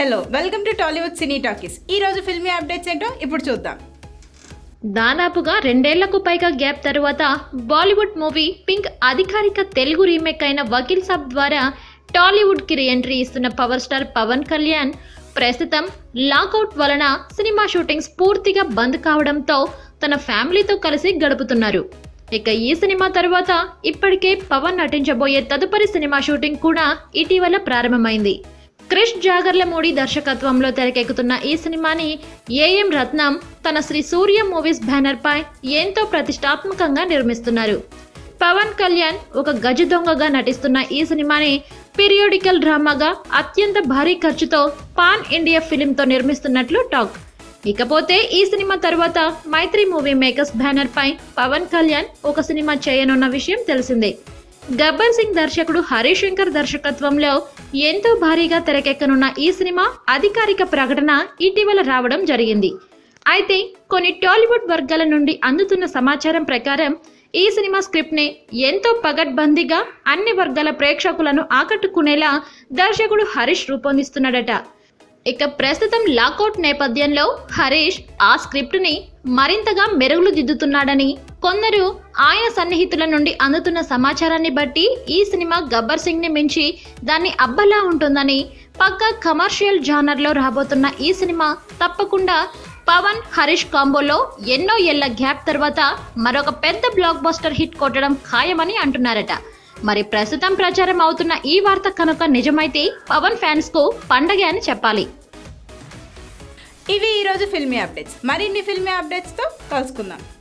Hello welcome to Tollywood cine talkies. ఈ రోజు filmy updates ఏంటో ఇప్పుడు చూద్దాం. దాదాపుగా 2 ఏళ్లకు పైగా గ్యాప్ తరువాత బాలీవుడ్ మూవీ పింక్ అధికారిక తెలుగు రీమేక్ అయిన వకీల్ సాబ్ ద్వారా టాలీవుడ్ కి రీఎంట్రీ ఇస్తున్న పవర్ స్టార్ పవన్ కళ్యాణ్ ప్రస్తుతం లాకౌట్ వలన సినిమా షూటింగ్స్ పూర్తిగా బంద్ కావడంతో తన ఫ్యామిలీతో కలిసి గడుపుతున్నారు. ఇక ఈ సినిమా తర్వాత ఇప్పటికే పవన్ నటించబోయే తదుపరి సినిమా షూటింగ్ కూడా ఇటీవల ప్రారంభమైంది. క్రిష్ జాగర్లమూడి దర్శకత్వంలో తెరకెక్కుతున్న ఈ సినిమాని ఏఎం రత్నం తన శ్రీ సూర్య మూవీస్ బ్యానర్ పై ఎంతో ప్రతిష్టాత్మకంగా నిర్మిస్తున్నారు. పవన్ కళ్యాణ్ ఒక గజ దొంగగా నటిస్తున్న ఈ సినిమాని పీరియోడికల్ డ్రామాగా అత్యంత భారీ ఖర్చుతో పాన్ ఇండియా ఫిలింతో నిర్మిస్తున్నట్లు టాక్. ఇకపోతే ఈ సినిమా తర్వాత మైత్రి మూవీ మేకర్స్ బ్యానర్ పై పవన్ కళ్యాణ్ ఒక సినిమా చేయనున్న విషయం తెలిసిందే. గబ్బర్ సింగ్ దర్శకుడు హరీష్ శంకర్ దర్శకత్వంలో ఎంతో భారీగా తెరకెక్కనున్న ఈ సినిమా అధికారిక ప్రకటన ఇటీవల రావడం జరిగింది. అయితే కొన్ని టాలీవుడ్ వర్గాల నుండి అందుతున్న సమాచారం ప్రకారం ఈ సినిమా స్క్రిప్ట్ ని ఎంతో పగడ్బందీగా అన్ని వర్గాల ప్రేక్షకులను ఆకట్టుకునేలా దర్శకుడు హరీష్ రూపొందిస్తున్నాడట. ఇక ప్రస్తుతం లాకౌట్ నేపథ్యంలో హరీష్ ఆ స్క్రిప్ట్ ని మరింతగా మెరుగులు దిద్దుతున్నాడని కొందరు ఆయన సన్నిహితుల నుండి అందుతున్న సమాచారాన్ని బట్టి ఈ సినిమా గబ్బర్ సింగ్ ని మించి దాన్ని అబ్బలా ఉంటుందని, పక్కా కమర్షియల్ జానర్ లో రాబోతున్న ఈ సినిమా తప్పకుండా పవన్ హరీష్ కాంబోలో ఎన్నో ఏళ్ల గ్యాప్ తర్వాత మరొక పెద్ద బ్లాక్ బస్టర్ హిట్ కొట్టడం ఖాయమని అంటున్నారట. మరి ప్రస్తుతం ప్రచారం అవుతున్న ఈ వార్త కనుక నిజమైతే పవన్ ఫ్యాన్స్ కు పండగే అని చెప్పాలి. ఇవి ఈరోజు ఫిల్మీ అప్డేట్స్. మరిన్ని ఫిల్మీ అప్డేట్స్తో కలుసుకుందాం.